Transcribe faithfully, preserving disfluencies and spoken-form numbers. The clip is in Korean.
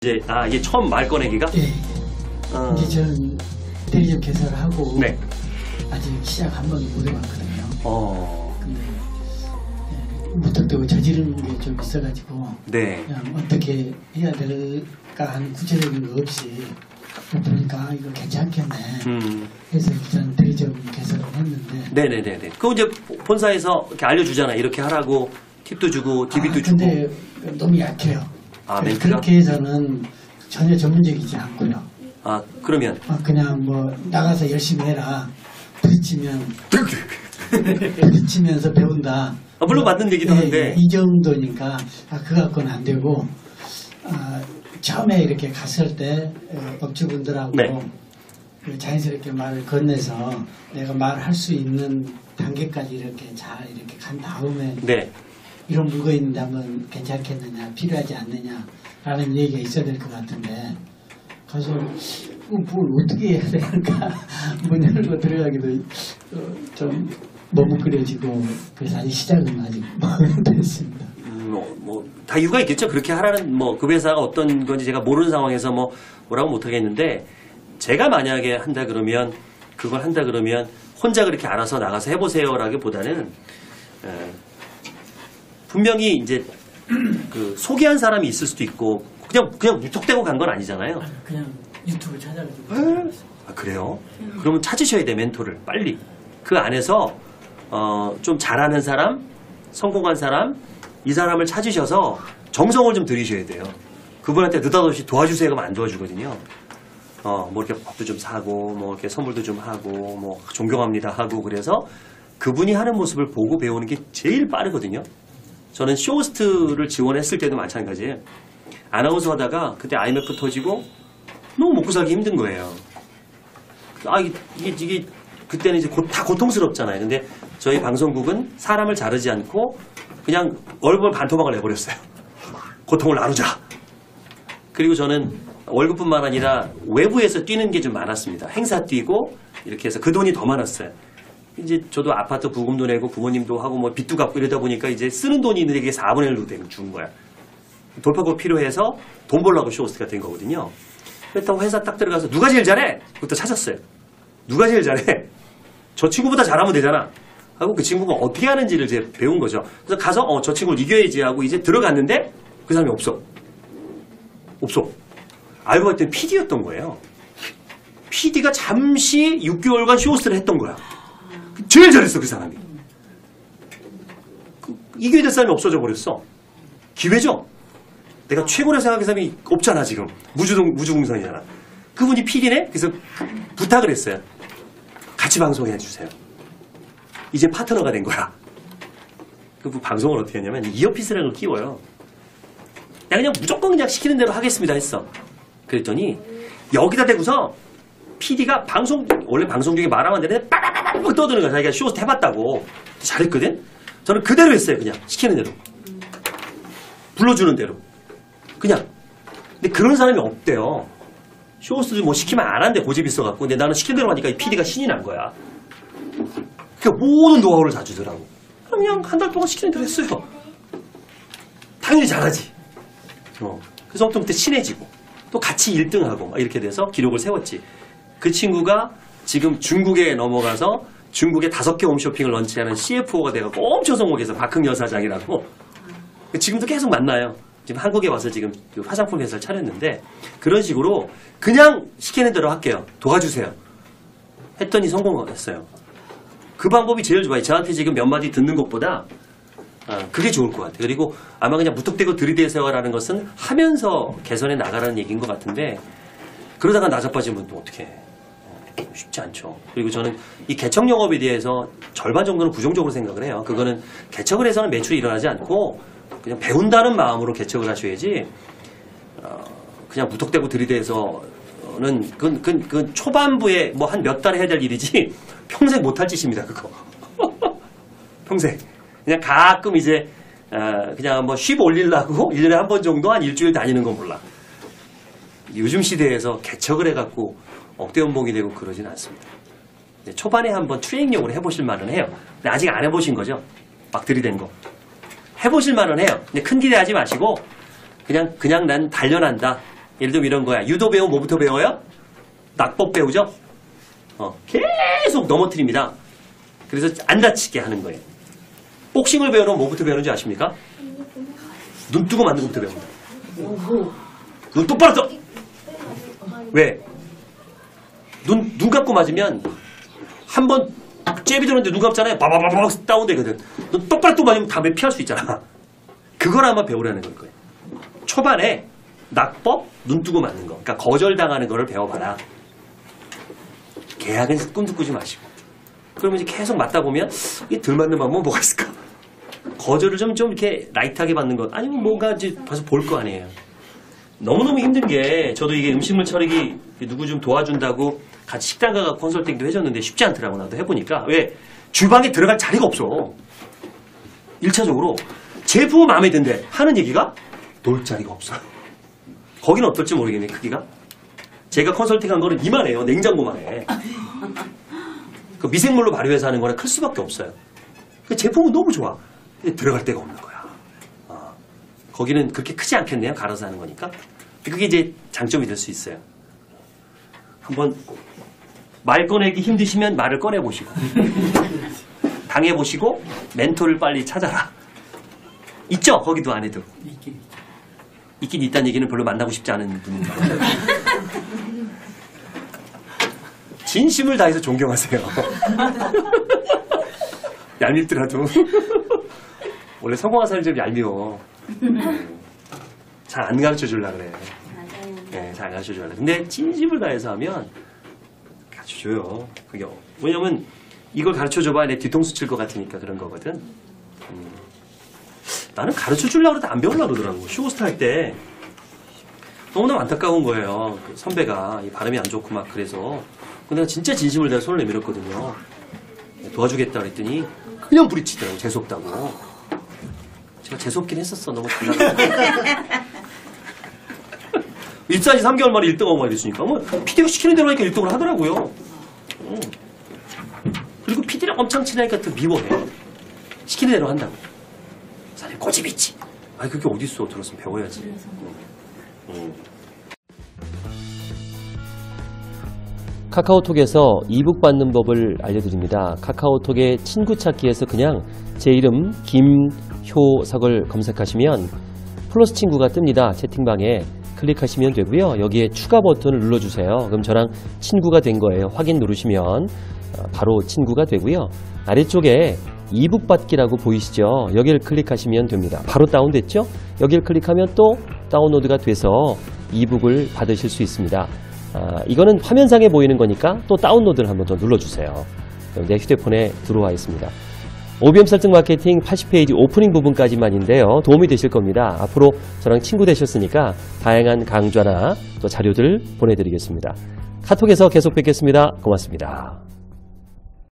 이제 아 이게 처음 말 꺼내기가? 예. 어. 이제 저는 대리점 개설을 하고 네. 아직 시작 한 번도 못 해봤거든요. 어. 근데 예, 무턱대고 저지르는 게 좀 있어가지고 네. 그냥 어떻게 해야 될까 하는 구체적인 거 없이 보니까 아, 이거 괜찮겠네. 음. 그래서 일단 대리점 개설을 했는데. 네네네네. 그거 이제 본사에서 이렇게 알려주잖아. 이렇게 하라고 팁도 주고 디비도 아, 주고. 근데 너무 약해요. 아, 그래서 멘트가? 그렇게 해서는 전혀 전문적이지 않고요. 아 그러면 아, 그냥 뭐 나가서 열심히 해라. 부딪히면 부딪히면서 배운다. 아, 물론 맞는 얘기도 예, 한데. 예, 이 정도니까 아, 그거 갖고는 안 되고 아, 처음에 이렇게 갔을 때 어, 업주분들하고 네. 그 자연스럽게 말을 건네서 내가 말할 수 있는 단계까지 이렇게 잘 이렇게 간 다음에 네. 이런 물건이 있는데 한번 괜찮겠느냐 필요하지 않느냐라는 얘기가 있어야 될 것 같은데 가서 뭘 어떻게 해야 되는가 문 열고 들어가기도 어, 좀 머뭇거려지고 그래서 아직 시작은 아직 됐습니다. 음, 뭐, 뭐, 다 이유가 있겠죠. 그렇게 하라는, 뭐, 그 회사가 어떤 건지 제가 모르는 상황에서 뭐, 뭐라고 못하겠는데, 제가 만약에 한다 그러면, 그걸 한다 그러면, 혼자 그렇게 알아서 나가서 해보세요. 라기보다는, 에, 분명히 이제, 그, 소개한 사람이 있을 수도 있고, 그냥, 그냥 무턱대고 간 건 아니잖아요. 그냥 유튜브 찾아가지고 아, 그래요? 그러면 찾으셔야 돼, 멘토를. 빨리. 그 안에서, 어, 좀 잘하는 사람, 성공한 사람, 이 사람을 찾으셔서 정성을 좀 들이셔야 돼요. 그분한테 느닷없이 도와주세요 하면 안 도와주거든요. 어, 뭐 이렇게 밥도 좀 사고, 뭐 이렇게 선물도 좀 하고, 뭐 존경합니다 하고 그래서 그분이 하는 모습을 보고 배우는 게 제일 빠르거든요. 저는 쇼호스트를 지원했을 때도 마찬가지예요. 아나운서 하다가 그때 아이엠에프 터지고 너무 먹고 살기 힘든 거예요. 아, 이게, 이게, 이게 그때는 이제 고, 다 고통스럽잖아요. 근데 저희 방송국은 사람을 자르지 않고 그냥 월급을 반토막을 내버렸어요. 고통을 나누자. 그리고 저는 월급뿐만 아니라 외부에서 뛰는 게 좀 많았습니다. 행사 뛰고 이렇게 해서 그 돈이 더 많았어요. 이제 저도 아파트 부금도 내고 부모님도 하고 뭐 빚도 갚고 이러다 보니까 이제 쓰는 돈이 있는데 이게 사분의 일로 되고 준 거야. 돌파구 필요해서 돈 벌려고 쇼호스트가 된 거거든요. 그렇다고 회사 딱 들어가서 누가 제일 잘해? 그것도 찾았어요. 누가 제일 잘해? 저 친구보다 잘하면 되잖아. 하고 그 친구가 어떻게 하는지를 이제 배운 거죠. 그래서 가서 어, 저 친구를 이겨야지 하고 이제 들어갔는데 그 사람이 없어. 없어. 알고 봤더니 피디였던 거예요. 피디가 잠시 육 개월간 쇼호스트를 했던 거야. 제일 잘했어 그 사람이. 그, 이겨야 될 사람이 없어져 버렸어. 기회죠. 내가 최고라 생각하는 사람이 없잖아 지금. 무주동 무주공선이잖아. 그분이 피디네. 그래서 부탁을 했어요. 같이 방송해 주세요. 이제 파트너가 된 거야. 그 방송을 어떻게 하냐면 이어피스라는 걸 끼워요. 내가 그냥 무조건 그냥 시키는 대로 하겠습니다 했어. 그랬더니 여기다 대고서 피디가 방송 원래 방송 중에 말하면 안 되는데 빠바바바박 떠드는 거야. 자기가 쇼호스트 해봤다고. 잘했거든. 저는 그대로 했어요. 그냥 시키는 대로. 불러주는 대로. 그냥. 근데 그런 사람이 없대요. 쇼호스트도 뭐 시키면 안 한대. 고집이 있어갖고. 근데 나는 시킨 대로 하니까 이 피디가 신이 난 거야. 그러니까 모든 노하우를 다 주더라고. 그냥 한 달 동안 시키는 대로 했어요. 당연히 잘하지. 어. 그래서 부터 친해지고 또 같이 일 등하고 막 이렇게 돼서 기록을 세웠지. 그 친구가 지금 중국에 넘어가서 중국에 다섯 개 홈쇼핑을 런치하는 씨에프오가 돼가지고 엄청 성공해서 박흥 여사장이라고. 지금도 계속 만나요. 지금 한국에 와서 지금 화장품 회사를 차렸는데 그런 식으로 그냥 시키는 대로 할게요. 도와주세요. 했더니 성공했어요. 그 방법이 제일 좋아요. 저한테 지금 몇 마디 듣는 것보다 아, 그게 좋을 것 같아요. 그리고 아마 그냥 무턱대고 들이대세요라는 것은 하면서 개선해 나가라는 얘기인 것 같은데 그러다가 나자빠지면 또 어떻게 해. 쉽지 않죠. 그리고 저는 이 개척 영업에 대해서 절반 정도는 부정적으로 생각을 해요. 그거는 개척을 해서는 매출이 일어나지 않고 그냥 배운다는 마음으로 개척을 하셔야지 어, 그냥 무턱대고 들이대서는 그건, 그건, 그건 초반부에 뭐 한 몇 달 해야 될 일이지 평생 못할 짓입니다. 그거. 평생. 그냥 가끔 이제 어, 그냥 뭐 쉽 올리려고 일 년에 한 번 정도 한 일주일 다니는 건 몰라. 요즘 시대에서 개척을 해갖고 억대 연봉이 되고 그러진 않습니다. 초반에 한번 트레이닝용으로 해보실 만은 해요. 근데 아직 안 해보신 거죠? 막 들이댄 거. 해보실 만은 해요. 근데 큰 기대하지 마시고 그냥 그냥 난 단련한다. 예를 들면 이런 거야. 유도 배우면 뭐부터 배워요? 낙법 배우죠? 어, 계속 넘어뜨립니다. 그래서 안 다치게 하는 거예요. 복싱을 배우면 뭐부터 배우는지 아십니까? 눈 뜨고 맞는 것부터 배웁니다. 눈 똑바로 떠! 왜? 눈, 눈 감고 맞으면 한 번 잽이 들었는데 눈 감잖아요. 바바바박 다운되거든. 눈 똑바로 뜨고 맞으면 다음에 피할 수 있잖아. 그걸 아마 배우라는 걸 거예요. 초반에 낙법, 눈 뜨고 맞는 거. 그러니까 거절당하는 거를 배워봐라. 계약은 꿈도 꾸지 마시고. 그러면 이제 계속 맞다 보면 이게 덜 맞는 방법은 뭐가 있을까? 거절을 좀, 좀 이렇게 라이트하게 받는 것. 아니면 뭔가 이제 봐서 볼 거 아니에요. 너무너무 힘든 게 저도 이게 음식물 처리기 누구 좀 도와준다고 같이 식당 가서 컨설팅도 해줬는데 쉽지 않더라고. 나도 해보니까. 왜? 주방에 들어갈 자리가 없어. 일 차적으로 제품은 마음에 든데 하는 얘기가 놀 자리가 없어. 거기는 어떨지 모르겠네, 크기가. 제가 컨설팅한 거는 이만해요. 냉장고만 해. 그 미생물로 발효해서 하는 거라 클 수밖에 없어요. 그 제품은 너무 좋아. 근데 들어갈 데가 없는 거야. 어. 거기는 그렇게 크지 않겠네요. 갈아서 하는 거니까. 그게 이제 장점이 될 수 있어요. 한번 말 꺼내기 힘드시면 말을 꺼내보시고 당해보시고 멘토를 빨리 찾아라. 있죠? 거기도 안에도. 있긴 있긴 있다는 얘기는 별로 만나고 싶지 않은 분입니다. 진심을 다해서 존경하세요. 얄밉더라도. 원래 성공한 사람이 좀 얄미워. 잘 안 가르쳐 주려고 그래. 네, 잘 가르쳐 주려고 그래. 근데 진심을 다해서 하면 가르쳐 줘요. 그게 왜냐면 이걸 가르쳐 줘봐야 내 뒤통수 칠 것 같으니까 그런 거거든. 음. 나는 가르쳐 주려고 해도 안 배우려고 그러더라고. 쇼호스트 할 때 너무너무 안타까운 거예요. 그 선배가 이 발음이 안 좋고 막 그래서. 근데 내가 진짜 진심을 다해 손을 내밀었거든요. 도와주겠다 그랬더니 그냥 부딪히더라고. 재수없다고. 제가 재수없긴 했었어. 너무 달라고. 입사한 지 삼 개월 만에 일 등 하고 막 이랬으니까 뭐 피디가 시키는 대로 하니까 일 등을 하더라고요. 음. 그리고 피디랑 엄청 친하니까 더 미워해. 시키는 대로 한다고. 사람이 고집이 있지. 아니 그게 어딨어. 들었으면 배워야지. 음. 음. 카카오톡에서 이북 받는 법을 알려드립니다. 카카오톡의 친구 찾기에서 그냥 제 이름 김효석을 검색하시면 플러스 친구가 뜹니다. 채팅방에 클릭하시면 되고요. 여기에 추가 버튼을 눌러주세요. 그럼 저랑 친구가 된 거예요. 확인 누르시면 바로 친구가 되고요. 아래쪽에 이북 받기라고 보이시죠? 여기를 클릭하시면 됩니다. 바로 다운됐죠? 여기를 클릭하면 또 다운로드가 돼서 이북을 받으실 수 있습니다. 아, 이거는 화면상에 보이는 거니까 또 다운로드를 한번 더 눌러주세요. 내 휴대폰에 들어와 있습니다. 오비엠 설득 마케팅 팔십 페이지 오프닝 부분까지만인데요. 도움이 되실 겁니다. 앞으로 저랑 친구 되셨으니까 다양한 강좌나 또 자료들 보내드리겠습니다. 카톡에서 계속 뵙겠습니다. 고맙습니다.